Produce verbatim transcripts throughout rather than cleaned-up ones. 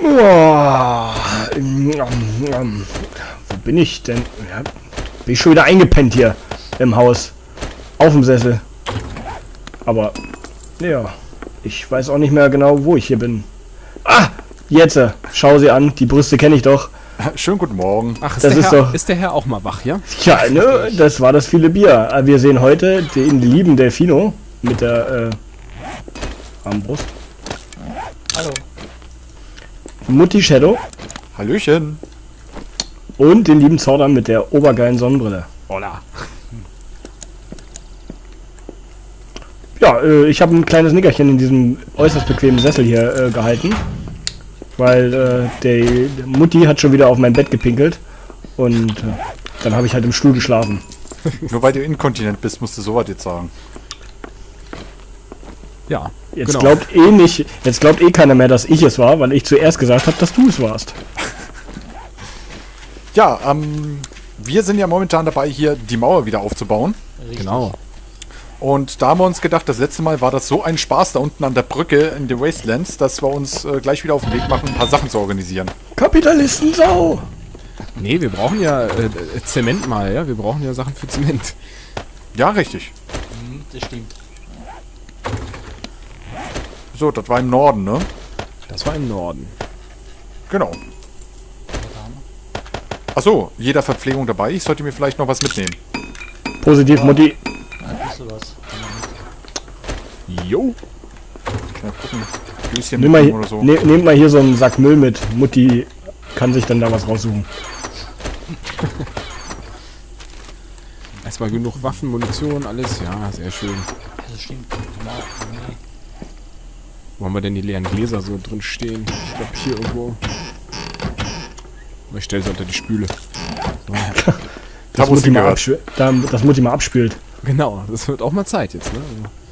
Oh, wo bin ich denn? Ja, bin ich schon wieder eingepennt hier im Haus. Auf dem Sessel. Aber, ja, ich weiß auch nicht mehr genau, wo ich hier bin. Ah, jetzt, schau sie an, die Brüste kenne ich doch. Schönen guten Morgen. Ach, ist, das der ist, Herr, doch, ist der Herr auch mal wach, ja? Ja, ne, das war das viele Bier. Wir sehen heute den lieben Delfino mit der äh, Armbrust. Hallo. Mutti Shadow. Hallöchen. Und den lieben Zordam mit der obergeilen Sonnenbrille. Hola. Ja, äh, ich habe ein kleines Nickerchen in diesem äußerst bequemen Sessel hier äh, gehalten. Weil äh, der Mutti hat schon wieder auf mein Bett gepinkelt. Und äh, dann habe ich halt im Stuhl geschlafen. Nur weil du inkontinent bist, musst du sowas jetzt sagen. Ja. Jetzt genau. glaubt eh nicht, jetzt glaubt eh keiner mehr, dass ich es war, weil ich zuerst gesagt habe, dass du es warst. Ja, ähm, wir sind ja momentan dabei, hier die Mauer wieder aufzubauen. Richtig. Genau. Und da haben wir uns gedacht, das letzte Mal war das so ein Spaß da unten an der Brücke in den Wastelands, dass wir uns äh, gleich wieder auf den Weg machen, ein paar Sachen zu organisieren. Kapitalistensau! Nee, wir brauchen ja äh, Zement mal, ja? Wir brauchen ja Sachen für Zement. Ja, richtig. Mhm, das stimmt. So, das war im Norden, ne? Das war im Norden. Genau. Achso, jeder Verpflegung dabei. Ich sollte mir vielleicht noch was mitnehmen. Positiv, Mutti. Ein bisschen was. Jo. Mal gucken. Döschen Nimm mal, mitnehmen oder so. ne, nehmt mal hier so einen Sack Müll mit. Mutti kann sich dann da was raussuchen. Erstmal genug Waffen, Munition, alles. Ja, sehr schön. Das stimmt. Genau. Nee. Wo haben wir denn die leeren Gläser so drin stehen? Ich glaube hier irgendwo. Ich stelle sie unter die Spüle. So. Das wo es Mutti mal hingehört. abspü- da, das Mutti mal abspült. Genau, das wird auch mal Zeit jetzt, ne?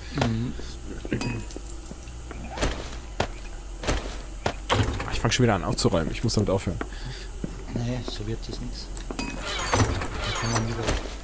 Ich fange schon wieder an aufzuräumen. Ich muss damit aufhören. Nee, so wird das nichts. Da kann man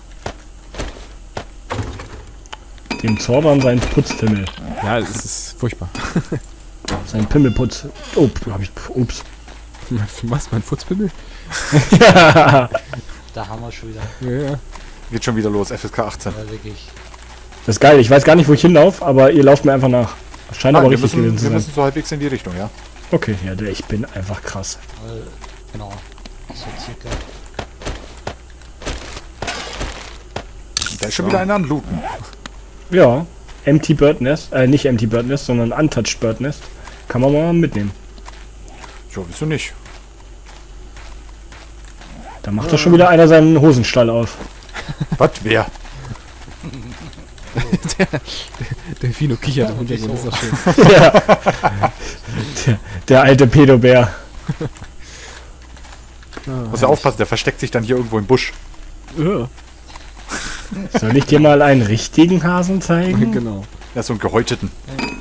wieder. Dem Zordam sein Putzpimmel. Ja, es ist furchtbar. Sein Pimmelputz. Oh, hab ich. Ups. Was, mein Futzpimmel? Ja. Da haben wir schon wieder. Ja, ja. Geht schon wieder los, F S K achtzehn. Ja, wirklich. Das ist geil. Ich weiß gar nicht, wo ich hinlaufe, aber ihr lauft mir einfach nach. Das scheint Nein, aber wir richtig müssen, gewesen zu wir sein. müssen so halbwegs in die Richtung, ja? Okay, ja, der- ich bin einfach krass. Weil, genau. So circa. Da ist schon wieder einer am Looten. Ja. Empty Bird Nest. Äh, nicht Empty Bird Nest, sondern Untouched Bird Nest. Kann man mal mitnehmen. Ja, wieso nicht? Da macht doch schon wieder einer seinen Hosenstall auf. Was? Wer? Der Fino kichert im Hintergrund, ist auch schön. Ja. der, der alte Pedobär. Muss ja aufpassen, der versteckt sich dann hier irgendwo im Busch. Ja, Soll ich dir mal einen richtigen Hasen zeigen? genau. Ja, so einen gehäuteten.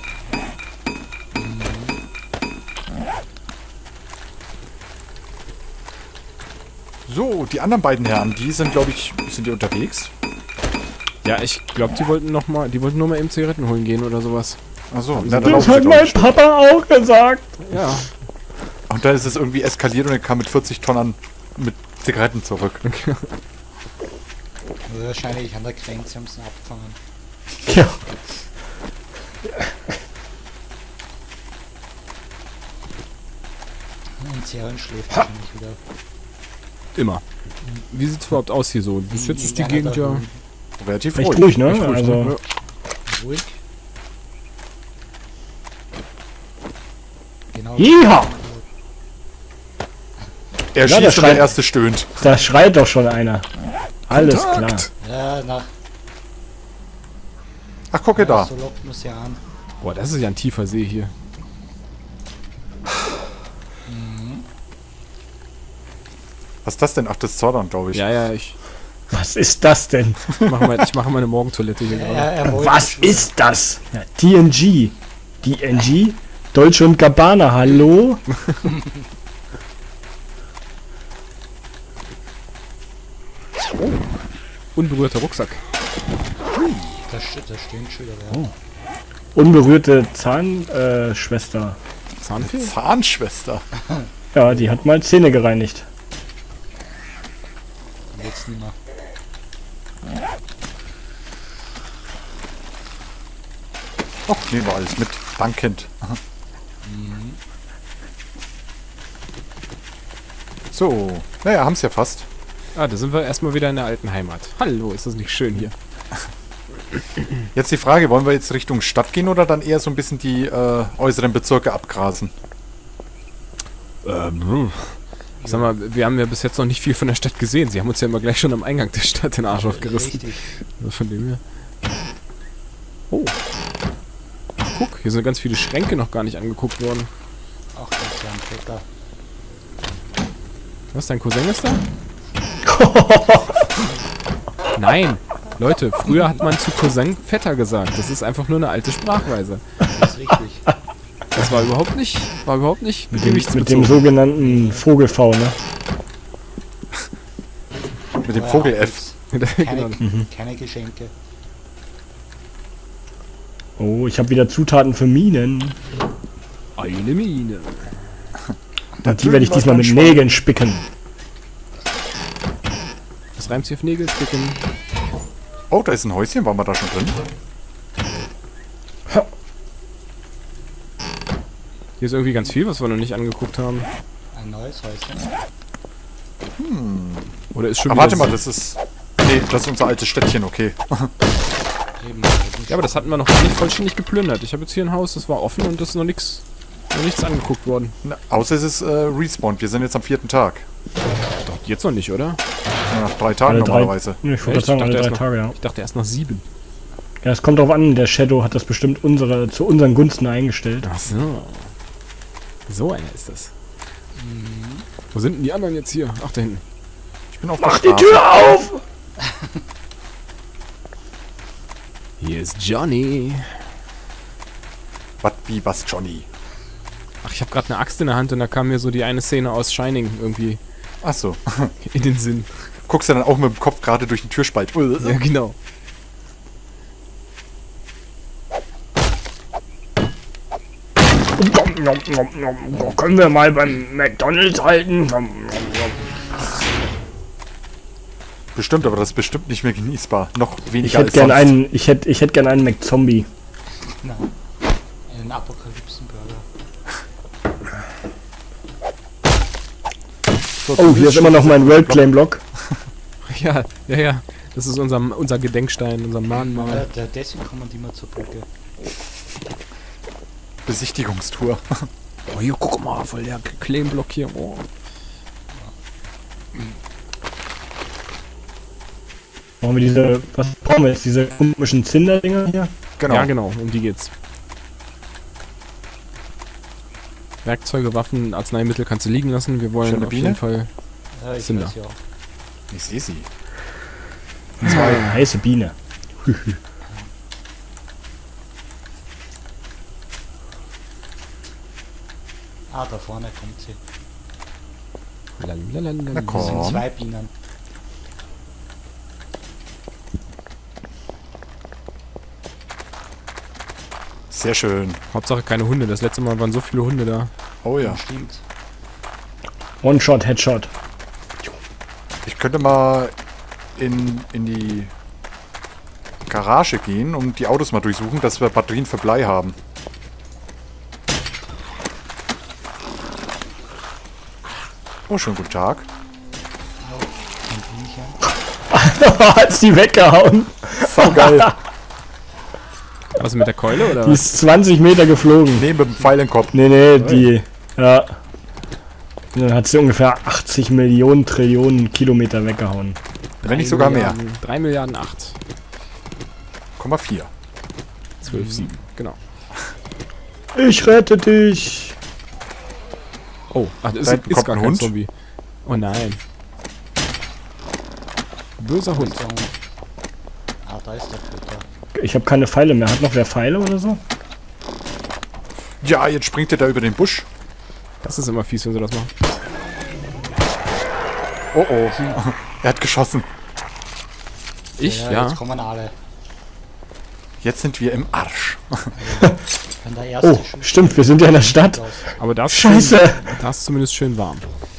So, die anderen beiden Herren, die sind, glaube ich, sind die unterwegs? Ja, ich glaube, die wollten noch mal, die wollten nur mal eben Zigaretten holen gehen oder sowas. Achso, Das Das hat mein Papa auch gesagt. Ja. Und dann ist es irgendwie eskaliert und er kam mit vierzig Tonnen mit Zigaretten zurück. Also wahrscheinlich an der Grenze haben sie ihn abgefangen. Ja. Und Serien schläft wahrscheinlich wieder. Immer. Wie sieht's überhaupt aus hier so? Bis jetzt ist die Ja, Gegend da- ja... Relativ Recht ruhig. ruhig, ne? Echt ruhig, Also, ne? Ruhig. Genau. Jeha! Er Ja, schießt der und der schreit- erste stöhnt. Da schreit doch schon einer. Alles Kontakt. Ja, nach. Ach, gucke da. So lockt man sie an. Boah, das ist ja ein tiefer See hier. Was ist das denn? Ach, das ist Zordon, glaube ich. Ja, ja, ich klar. Was ist das denn? mache mal, ich mache meine Morgentoilette hier Er, gerade. er wollte Was schon- ist das? Ja, D N G. D N G? Deutsche und Gabbana, hallo? Unberührter Rucksack. Da, steht, da stehen schon wieder. Unberührte Zahnschwester. Äh, Schwester. Zahnfee? Zahnschwester. Ja, die hat mal Zähne gereinigt. Jetzt nicht mehr. Oh, nehmen wir alles mit. Dankend. Mhm. So, naja, haben es ja fast. Ah, da sind wir erstmal wieder in der alten Heimat. Hallo, ist das nicht schön hier? Jetzt die Frage, wollen wir jetzt Richtung Stadt gehen oder dann eher so ein bisschen die äh, äußeren Bezirke abgrasen? Ähm, ich sag mal, wir haben ja bis jetzt noch nicht viel von der Stadt gesehen. Sie haben uns ja immer gleich schon am Eingang der Stadt den Arsch aufgerissen. Richtig. Also von dem her. Oh. Ach, guck, hier sind ganz viele Schränke noch gar nicht angeguckt worden. Ach, das ist ja ein Vetter. Was, dein Cousin ist da? Nein, Leute, früher hat man zu Cousin Vetter gesagt. Das ist einfach nur eine alte Sprachweise. Das ist richtig. Das war überhaupt nicht, war überhaupt nicht Mit dem, mit dem gewichtsbezogen. sogenannten Vogel-V, ne? Mit dem Ja, Vogel aber F. jetzt Genau. Keine, keine Geschenke. Oh, ich habe wieder Zutaten für Minen. Eine Mine. Und die werde ich diesmal mit Nägeln spicken. Was reimt sich auf Nägel spicken? Oh, da ist ein Häuschen. Waren wir da schon drin? Hier ist irgendwie ganz viel, was wir noch nicht angeguckt haben. Ein neues Häuschen. Oder ist schon Aber wieder warte mal, so- das ist... Nee, das ist unser altes Städtchen, okay. Eben, Ja, aber das hatten wir noch gar nicht vollständig geplündert. Ich habe jetzt hier ein Haus, das war offen und das ist noch nichts, noch nichts angeguckt worden. Na, außer es ist äh, respawned. Wir sind jetzt am vierten Tag. Doch, jetzt noch nicht, oder? Ja, nach drei Tagen Alle drei- normalerweise. Ich Echt? wollte sagen, Ich alle dachte drei erst Tage, ja. Ich dachte erst nach sieben. Ja, es kommt drauf an, der Shadow hat das bestimmt unsere, zu unseren Gunsten eingestellt. Ach so. So einer ist das. Wo sind denn die anderen jetzt hier? Ach, da hinten. Ich bin auf Mach der die Straße. Tür auf! Hier ist Johnny. Was, wie, was, Johnny? Ach, ich habe gerade eine Axt in der Hand und da kam mir so die eine Szene aus Shining irgendwie Ach so. in den Sinn. Guckst du dann auch mit dem Kopf gerade durch den Türspalt. Ja, genau. Können wir mal beim McDonald's halten? Bestimmt, aber das ist bestimmt nicht mehr genießbar. Noch Ich weniger hätte als gern sonst. einen, ich hätte, ich hätte gern einen McZombie. Na, einen Apokalypsenburger. So, Oh, hier ist immer noch mein World Claim Block. Ja, ja, ja. Das ist unser, unser Gedenkstein, unser Ja, Mahnmal. der, deswegen kommen die immer zur Brücke. Besichtigungstour. Oh, hier, guck mal, voll der Claim-Block hier. Oh. Machen wir diese, was brauchen wir jetzt? Diese komischen Zinder-Dinger hier? Genau. Ja, genau, um die geht's. Werkzeuge, Waffen, Arzneimittel kannst du liegen lassen. Wir wollen Schöne auf Biene. jeden Fall... Ja, ich Sind weiß da. ja. Ich sehe sie. Eine heiße Biene. Ah, da vorne kommt sie. Lalalala. Na komm. Das sind Oh. zwei Bienen. Sehr schön. Hauptsache keine Hunde. Das letzte Mal waren so viele Hunde da. Oh ja. Stimmt. One-Shot, Headshot. Ich könnte mal in, in die Garage gehen und die Autos mal durchsuchen, dass wir Batterien für Blei haben. Oh, schönen guten Tag. Ein Bienchen. Hat's die weggehauen. So geil. Was mit der Keule oder Die was? ist zwanzig Meter geflogen. Nee, mit dem Pfeil im Kopf. Nee, nee, die, ja. Dann hat sie ungefähr achtzig Millionen Trillionen Kilometer weggehauen. Wenn nicht sogar mehr. drei Milliarden acht. Komma vier. zwölf, sieben. Genau. Ich rette dich. Oh, ach, das Da ist, hinten ist kommt gar ein kein Hund. Zombie. Oh nein. Böser Hund. So. Ah, da ist der Köter. Ich habe keine Pfeile mehr. Hat noch wer Pfeile oder so? Ja, jetzt springt er da über den Busch. Das ist immer fies, wenn sie das machen. Oh oh. Er hat geschossen. Ich? Ja, Ja. jetzt kommen alle. Jetzt sind wir im Arsch. Wenn der erste Oh, Schuss stimmt, wir sind ja in der Stadt. aus. Aber da ist, Scheiße! schön, da ist zumindest schön warm.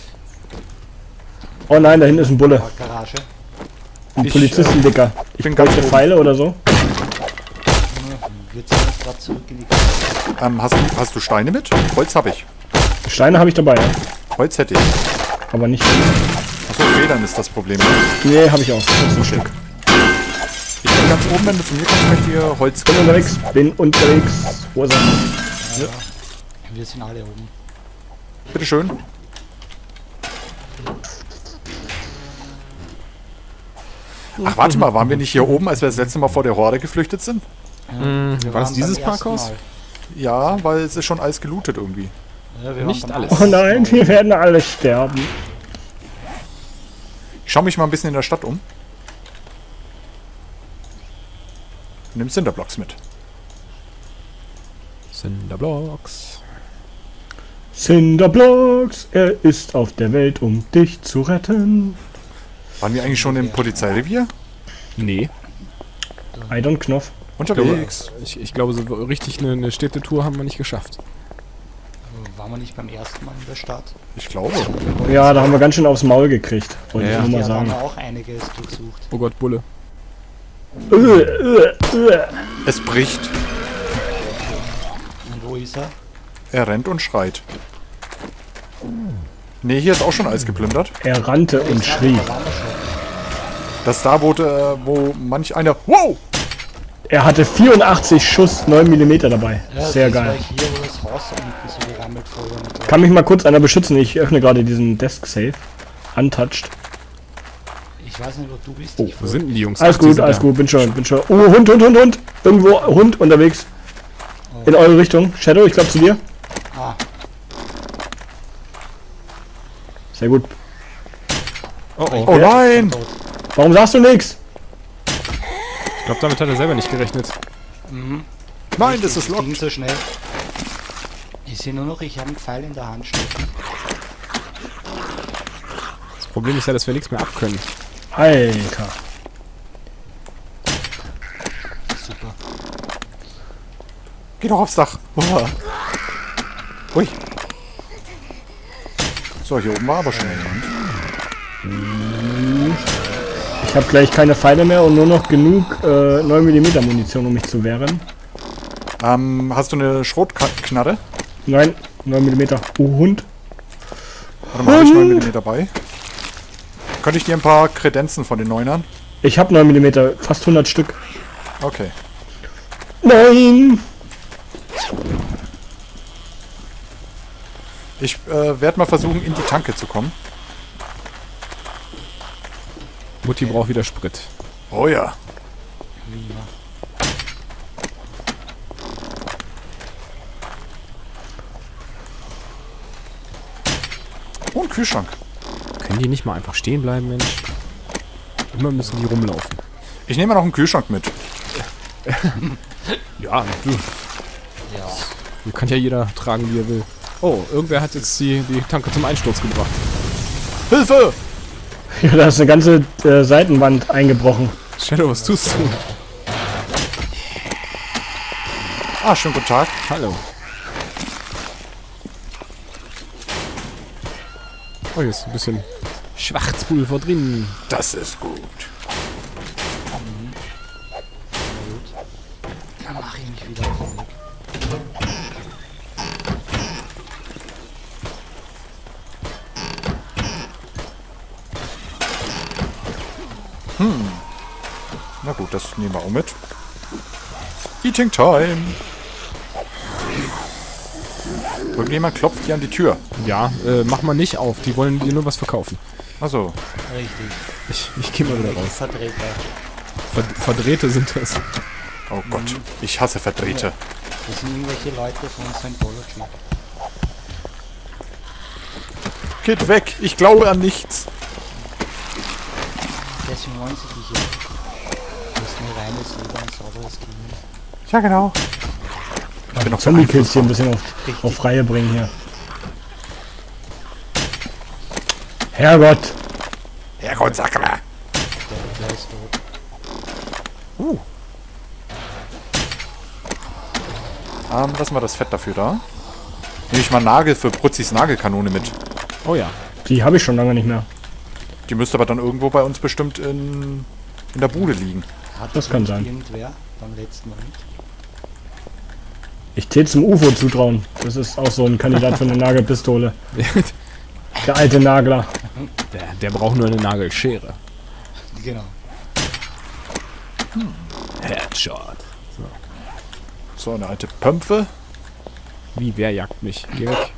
Oh nein, da hinten ist ein Bulle. Garage. Ein Ich, Polizisten, Dicker. Ich bin bin ganz ganz oben. Pfeile oder so. Wir ziehen uns gerade zurück in die Garage. Ähm, hast, du, hast du Steine mit? Holz habe ich. Steine habe ich dabei, ja. Holz hätte ich. Aber nicht. Achso, Federn ist das Problem. Nee, habe ich auch. fünfzehn Stück. Ich bin ganz oben, wenn du zu mir kommst, möchte ich dir Holz. Bin unterwegs, bin unterwegs. Wo ist er? Ja. Wir sind alle oben. Bitteschön. Ach, warte mal, waren wir nicht hier oben, als wir das letzte Mal vor der Horde geflüchtet sind? Mhm. Wir War das waren dieses beim ersten Parkhaus? Mal. Ja, weil es ist schon alles gelootet irgendwie. Ja, wir Nicht waren beim alles. Oh ersten nein, Mal. wir werden alle sterben. Ich schau mich mal ein bisschen in der Stadt um. Nimm Cinderblocks mit. Cinderblocks. Cinderblocks, er ist auf der Welt, um dich zu retten. Waren wir eigentlich schon im Polizeirevier? Nee. Eidon Knopf. Unterwegs. Ich, ich glaube, so richtig eine, eine Städtetour haben wir nicht geschafft. Waren wir nicht beim ersten Mal in der Stadt? Ich glaube. Ja, da haben wir ganz schön aufs Maul gekriegt. Wollte Ja, ich nur mal Ja, da haben sagen. wir auch einiges durchsucht. Oh Gott, Bulle. Äh, äh, äh. Es bricht. Und wo ist er? Er rennt und schreit. Ne, hier ist auch schon alles geplündert. Er rannte und schrie. Da waren wir schon. Das ist da, wo, äh, wo manch einer... Wow! Er hatte vierundachtzig Schuss, neun Millimeter dabei. Ja, Sehr das war geil. hier, wo das Haus unten so gerammelt vorher mit. Kann mich mal kurz einer beschützen? Ich öffne gerade diesen Desk Safe. Untouched. Ich weiß nicht, wo du bist. Oh, ich Wo sind denn die Jungs? Alles Ach, die gut, sind alles da. gut, bin schon, bin schon. Oh, Hund, Hund, Hund, Hund. Irgendwo Hund unterwegs. In eure Richtung. Shadow, ich glaube zu dir. Ah, Sehr gut. Oh, oh. Oh nein! tot. Warum sagst du nichts? Ich glaube, damit hat er selber nicht gerechnet. Mhm. Nein, das ist ging locked. so schnell. Ich sehe nur noch, ich habe einen Pfeil in der Hand stecken. Das Problem ist ja, dass wir nichts mehr abkönnen. Alter. Super. Geh doch aufs Dach. Uah. Ui. So, hier oben war aber schon jemand. Ich habe gleich keine Pfeile mehr und nur noch genug äh, neun Millimeter Munition, um mich zu wehren. Ähm, hast du eine Schrotknarre? Nein, neun Millimeter. Oh, Hund. Warte mal, habe ich neun Millimeter bei? Könnte ich dir ein paar Kredenzen von den Neunern? Ich habe neun Millimeter, fast hundert Stück. Okay. Nein! Ich äh, werde mal versuchen, in die Tanke zu kommen. Mutti braucht wieder Sprit. Oh ja. Wie immer. Oh, ein Kühlschrank. Können die nicht mal einfach stehen bleiben, Mensch? Immer müssen die rumlaufen. Ich nehme noch einen Kühlschrank mit. Ja, du. Ja. Hier kann ja jeder tragen, wie er will. Oh, irgendwer hat jetzt die, die Tanke zum Einsturz gebracht. Hilfe! Ja, da ist eine ganze äh, Seitenwand eingebrochen. Shadow, was tust du? Ah, schönen guten Tag. Hallo. Oh, hier ist ein bisschen Schwarzpulver drin. Das ist gut. Dann mache ich mich wieder auf den Weg. Na gut, das nehmen wir auch mit. Eating Time. Irgendjemand klopft hier an die Tür. Ja, äh, mach mal nicht auf. Die wollen dir nur was verkaufen. Also, Richtig. Ich, ich gehe mal wieder raus. Vertreter. Ver Verdrehte sind das. oh Gott, ich hasse Verdrehte. Das sind irgendwelche Leute von Scientology. Geht weg, ich glaube an nichts. Deswegen wollen sie dich ja. Das ist nur reines Leben und sauberes Klima. Ja, genau. Ich bin noch Zombie-Kills hier ein bisschen auf, Richtig. auf Reihe bringen hier. Herrgott! Herrgott, Sakra. Der, der ist tot. Uh. Ähm, lassen wir das Fett dafür da. Nehme ich mal Nagel für Brutzis Nagelkanone mit. Oh ja. Die habe ich schon lange nicht mehr. Die müsste aber dann irgendwo bei uns bestimmt in, in der Bude liegen. Hat Das kann sein. Irgendwer beim letzten Mal mit? Ich täte zum U F O zutrauen. Das ist auch so ein Kandidat für eine Nagelpistole. Der alte Nagler. Der, der braucht nur eine Nagelschere. Genau. Headshot. So, eine alte Pömpfe. Wie, wer jagt mich? Geh weg.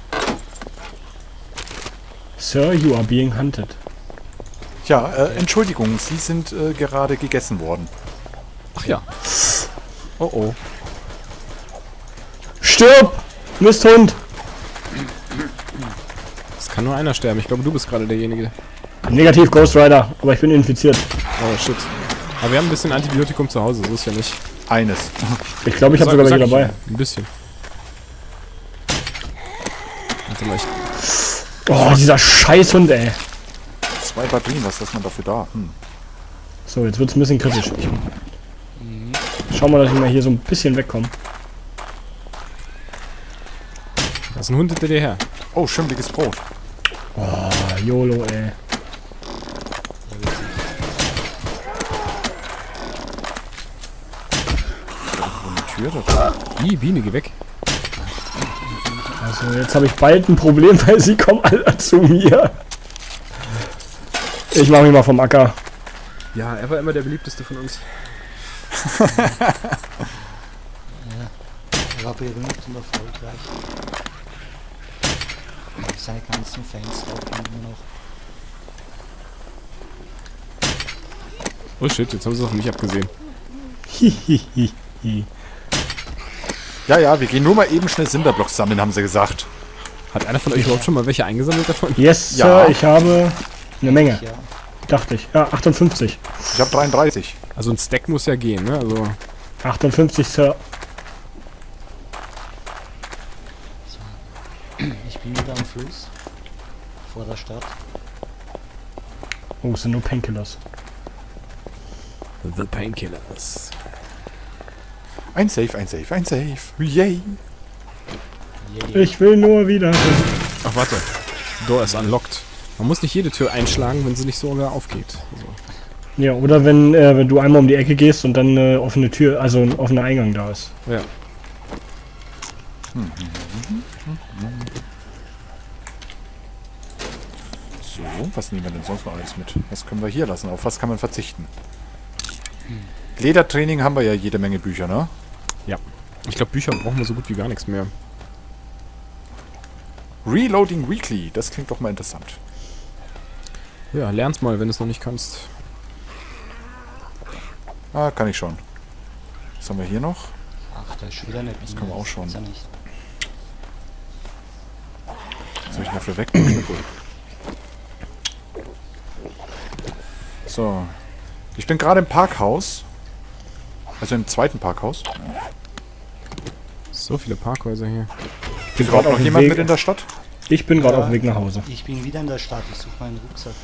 Sir, you are being hunted. Ja, äh, Entschuldigung, Sie sind äh, gerade gegessen worden. Ach ja. Oh oh. Stirb! Misthund! Es kann nur einer sterben. Ich glaube, du bist gerade derjenige. Negativ, Ghost Rider. Aber ich bin infiziert. Oh shit. Aber wir haben ein bisschen Antibiotikum zu Hause, so ist ja nicht. Eines. Ich glaube, ich habe sogar welche Sag ich dabei. ja, ein bisschen. Warte mal, ich Oh, dieser Scheißhund, ey. Zwei Batterien, was ist man dafür da? Hm. So, jetzt wird's ein bisschen kritisch. Ich schau mal, dass ich mal hier so ein bisschen wegkomme. Da ist ein Hund hinter dir her. Oh, schimmliges Brot. Oh, YOLO, ey. Tür da. Ih, Biene, geh weg. Also, jetzt habe ich bald ein Problem, weil sie kommen alle zu mir. Ich mache mich mal vom Acker. Ja, er war immer der beliebteste von uns. Er war berühmt und erfolgreich. Seine ganzen Fans laufen immer noch. Oh shit, jetzt haben sie es auf mich abgesehen. Hihihihi. Ja, ja, wir gehen nur mal eben schnell Cinderblocks sammeln, haben sie gesagt. Hat einer von euch überhaupt schon mal welche eingesammelt davon? Yes, Ja. Sir, ich habe eine Menge. Ja, Dachte ich. Ja, achtundfünfzig. Ich habe dreiunddreißig. Also ein Stack muss ja gehen, ne? Also achtundfünfzig, Sir. ich bin wieder am Fluss. Vor der Stadt. Oh, es sind nur Painkillers. The Painkillers. Ein Safe, ein Safe, ein Safe. Yay. Yeah. Ich will nur wieder. Ach warte. Door ist unlocked. Man muss nicht jede Tür einschlagen, wenn sie nicht sogar aufgeht. Also. Ja, oder wenn, äh, wenn du einmal um die Ecke gehst und dann eine offene Tür, also ein offener Eingang da ist. Ja. So, was nehmen wir denn sonst noch alles mit? Was können wir hier lassen? Auf was kann man verzichten? Ledertraining haben wir ja jede Menge Bücher, ne? Ja. Ich glaube, Bücher brauchen wir so gut wie gar nichts mehr. Reloading Weekly, das klingt doch mal interessant. Ja, lern's mal, wenn du es noch nicht kannst. Ah, kann ich schon. Was haben wir hier noch? Ach, da ist schon wieder eine Biene. können wir auch schon. Ist er nicht. Was soll ich dafür wegnehmen? So. Ich bin gerade im Parkhaus. Also im zweiten Parkhaus. So viele Parkhäuser hier. Ist bin überhaupt grad auf noch dem jemand Weg. mit in der Stadt? Ich bin gerade Ja. auf dem Weg nach Hause. Ich bin wieder in der Stadt. Ich suche meinen Rucksack.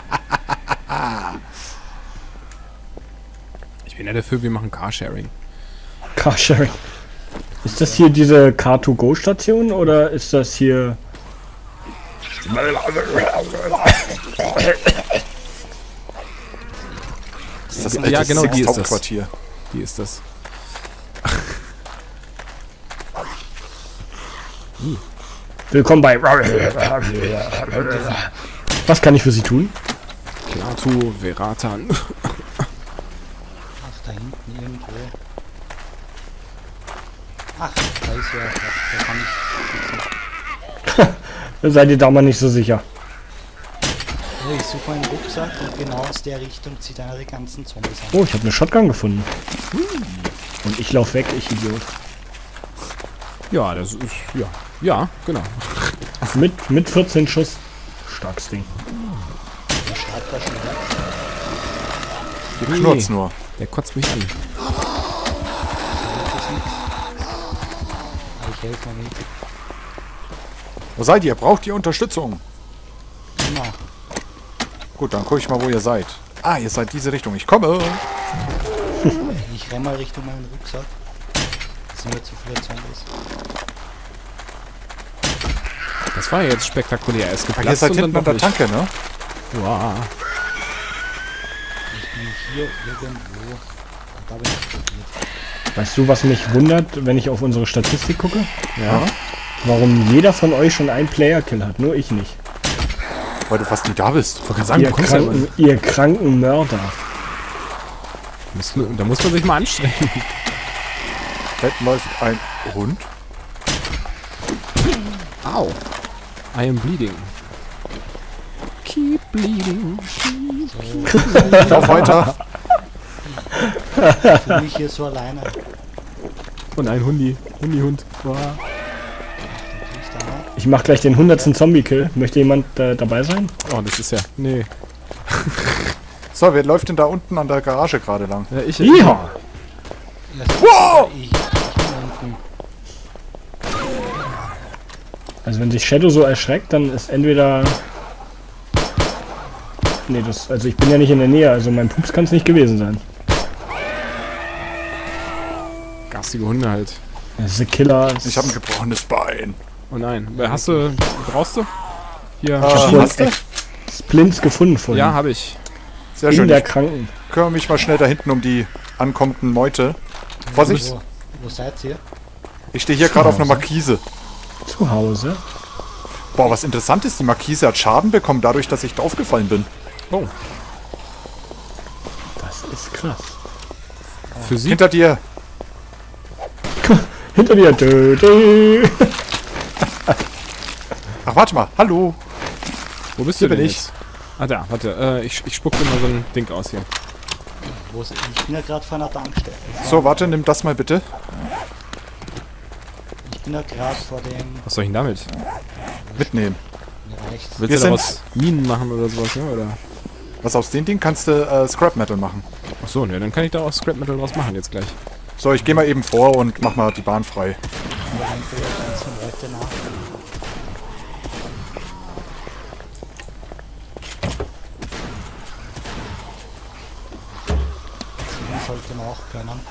Ich bin ja dafür, wir machen Carsharing. Carsharing. Ist das hier diese Car to Go Station oder ist das hier... Ist das Ja, genau, die ist das. Hauptquartier. Wie ist das? Willkommen bei... Was kann ich für Sie tun? Klaatu, Veratan. Ach, da hinten irgendwo. Ach, da ist ja. Da, da kann ich. Da seid ihr da mal nicht so sicher. Ja, ich suche meinen Rucksack und genau aus der Richtung zieht einer die ganzen Zombies an. Oh, ich habe eine Shotgun gefunden. Und ich lauf weg, ich Idiot. Ja, das ist. Ja. Ja, genau. Mit, mit vierzehn Schuss. Starkes Ding. Der schreibt da schon weg. Hier knurrt's nur. Der kotzt mich an. Aber ich helfe mir nicht. Wo seid ihr? Braucht ihr Unterstützung? Immer. Gut, dann gucke ich mal, wo ihr seid. Ah, ihr seid diese Richtung. Ich komme. Ich renne mal Richtung meinen Rucksack. sind mir zu viele Zombies. Das war ja jetzt spektakulär. Er ist Ah, geplatzt ihr seid und hinten dann an der doch nicht. Tanke, ne? Wow. Ich bin hier irgendwo. Und da bin ich probiert. Weißt du, was mich wundert, wenn ich auf unsere Statistik gucke? Ja. Warum jeder von euch schon einen Player-Kill hat, nur ich nicht. Weil du fast nie da bist. Ich wollte gerade sagen, Ihr du kommst ja immer. kranken, ihr kranken Mörder. Muss, da muss man sich mal anstrengen. Da hinten läuft ein Hund. Au. I am bleeding. Keep bleeding. Lauf weiter. Ich fühle mich hier so alleine. Und ein Hundi. Hundi-Hund. Wow. Da krieg ich da mal. Ich mach gleich den hundertsten Zombie-Kill. Möchte jemand äh, dabei sein? Oh, das ist ja... Nee. So, wer läuft denn da unten an der Garage gerade lang? Ja, ich... Ja! Ja, Wow! ich, ich bin unten. Also wenn sich Shadow so erschreckt, dann ist entweder... Nee, das... Also ich bin ja nicht in der Nähe, also mein Pups kann es nicht gewesen sein. Garstige Hunde halt. Das ist ein Killer. Ich habe ein gebrochenes Bein. Oh nein. Hast du... Brauchst du? Hier. Äh, vorhin hast du? echt Splints gefunden vorhin. Ja, habe ich. Sehr in schön. der Ich Kranken. kümmere mich mal schnell da hinten um die ankommenden Meute. Vorsicht! Wo, wo seid ihr? Ich stehe hier gerade auf einer Markise. Zu Hause. Boah, was interessant ist, die Markise hat Schaden bekommen, dadurch, dass ich draufgefallen bin. Oh. Das ist krass. Für sie? Hinter dir! Hinter dir. Dö, dö. Ach, warte mal. Hallo! Wo bist Hier du bin denn ich. jetzt? Ah, da. Warte. Äh, ich, ich spuck dir mal so ein Ding aus hier. Wo ist, ich bin ja gerade vor einer Tankstelle. So, warte, nimm das mal bitte. Ich bin ja gerade vor dem... Was soll ich denn damit? Mitnehmen. Mir reicht's. Willst Wir du sind- daraus Minen machen oder sowas, ja? Oder? Was aus dem Ding kannst du äh, Scrap Metal machen. Achso, ne, dann kann ich da auch Scrap Metal draus machen jetzt gleich. So, ich gehe mal eben vor und mach mal die Bahn frei. Da rennt ja ganz viele Leute nach. Ziehen sollte man auch können.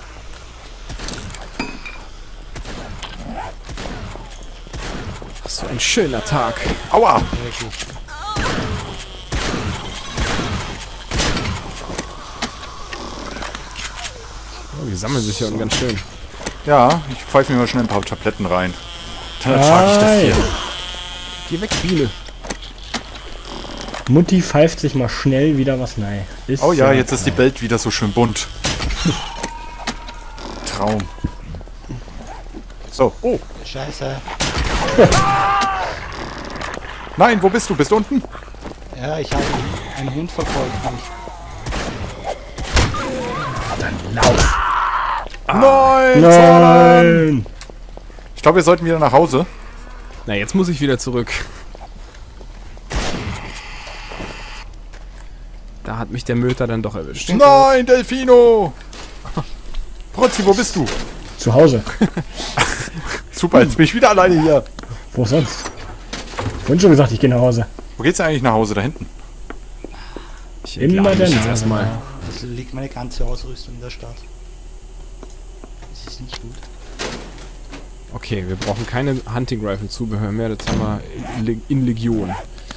Was für ein schöner Tag. Aua! Wirklich. Oh, die sammeln sich ja und ganz schön. Ja, ich pfeife mir mal schnell ein paar Tabletten rein. Dann ertrage ich das hier. Geh weg, Biene. Mutti pfeift sich mal schnell wieder was nein. Ist Oh ja, jetzt ist die Welt wieder so schön bunt. Traum. So, oh. Scheiße. Nein, wo bist du? Bist du unten? Ja, ich habe einen Hund verfolgt mich. lauf. Nein! Sondern- Nein! Ich glaube, wir sollten wieder nach Hause. Na, jetzt muss ich wieder zurück. Da hat mich der Möter dann doch erwischt. Nein, Delfino! Protzi, wo bist du? Zu Hause. Super, jetzt bin ich wieder alleine hier. Wo sonst? Vorhin schon gesagt, ich gehe nach Hause. Wo geht's denn eigentlich nach Hause? Da hinten? Ich Immer entlade der mich jetzt Nase. erstmal. Es liegt meine ganze Ausrüstung in der Stadt. Das ist nicht gut. Okay, wir brauchen keine Hunting Rifle Zubehör mehr. Das haben wir in, Le in Legion.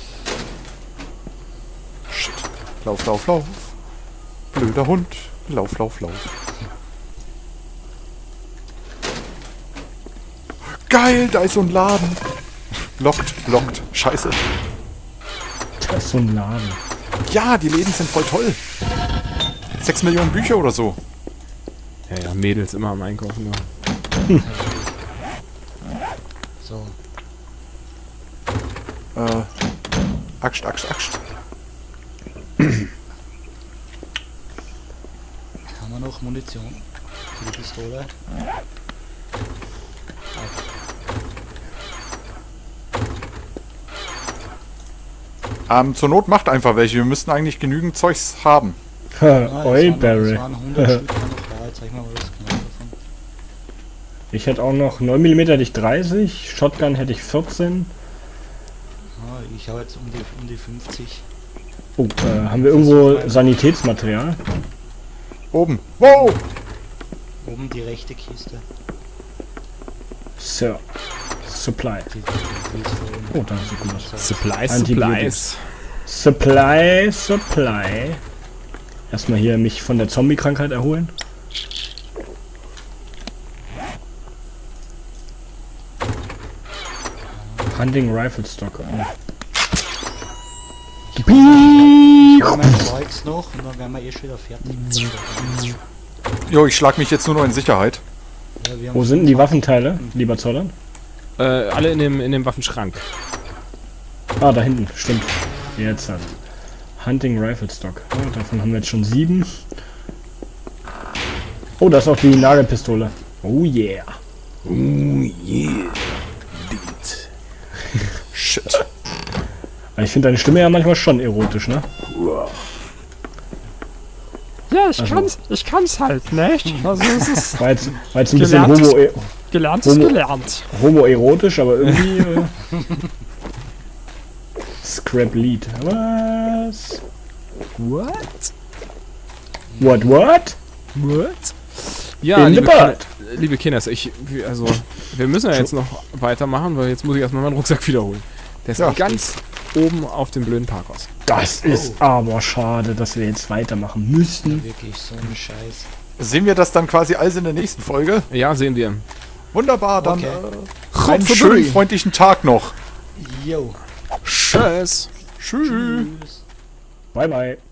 Shit. Lauf, lauf, lauf. Blöder Hund. Lauf, lauf, lauf. Geil, da ist so ein Laden. Lockt, lockt. Scheiße. Das ist so ein Laden. Ja, die Läden sind voll toll. Sechs Millionen Bücher oder so. Ja, ja, Mädels immer am Einkaufen. Ja. So. Äh, Axt, Axt, Axt. Haben wir noch Munition für die Pistole? Ähm, zur Not macht einfach welche. Wir müssten eigentlich genügend Zeugs haben. Ha, Ah, es Oi, waren- Barry. Es waren hundert Stück noch da. Jetzt zeig ich mal was genau davon. Ich hätte auch noch neun Millimeter hätte ich dreißig, Shotgun hätte ich vierzehn. Ah, ich habe jetzt um die, um die fünfzig. Oh, äh, haben wir irgendwo Sanitätsmaterial? Oben. Wow! Oben die rechte Kiste. Sir. Supply. Oh, da sieht gut aus. Supplies, Antibiotics. Supplies. Supply, Supply. Erstmal hier mich von der Zombie-Krankheit erholen. Hunting Rifle Stock. Mein Zeugs noch und dann werden wir eh schon wieder fertig. Jo, ich schlag mich jetzt nur noch in Sicherheit. Ja, wir haben Wo sind denn die Waffenteile, lieber Zollern? Äh, alle in dem, in dem Waffenschrank. Ah, da hinten, stimmt. Jetzt halt. Hunting Rifle Stock. Oh, davon haben wir jetzt schon sieben. Oh, da ist auch die Nagelpistole. Oh yeah. Oh yeah. Beat. Shit. Ich finde deine Stimme ja manchmal schon erotisch, ne? Ja, ich Also- kann's, ich kann's halt, nicht? Also es ist War jetzt, war jetzt ein bisschen Gelerntes- homo, gelernt ist Homo- gelernt. homoerotisch, aber irgendwie... Äh, Scrap Lead. Was? What? What, what? What? Ja, In the liebe, Kinder, butt. liebe Kinders, ich, wir- also, wir müssen ja jetzt noch weitermachen, weil jetzt muss ich erstmal meinen Rucksack wiederholen. Der ist Ja. ganz oben auf dem blöden Parkhaus. Das ist aber schade, dass wir jetzt weitermachen müssten. wirklich so ein Scheiß. Sehen wir das dann quasi alles in der nächsten Folge? Ja, sehen wir. Wunderbar, dann Okay. äh, einen schönen, freundlichen Tag noch. Yo. Tschüss. Tschüss. Tschüss. Bye, bye.